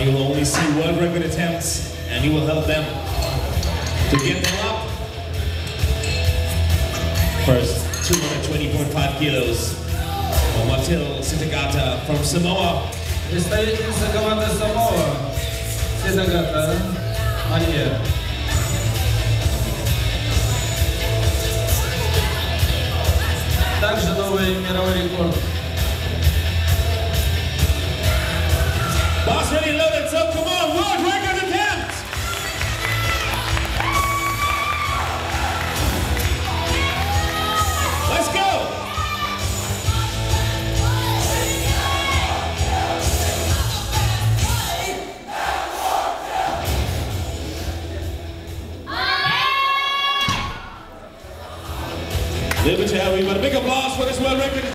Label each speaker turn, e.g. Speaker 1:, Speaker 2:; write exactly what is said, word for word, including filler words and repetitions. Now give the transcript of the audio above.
Speaker 1: you will only see world record attempts, and you will help them to get them up. First, two hundred twenty point five kilos. Matil Sitagata from Samoa.
Speaker 2: Представительница команды Самоа Ситагата Мария. Также новый мировой рекорд.
Speaker 1: Boss ready loaded, so come on, world record attempt! Let's go! Liberty, everybody, big applause for this world record.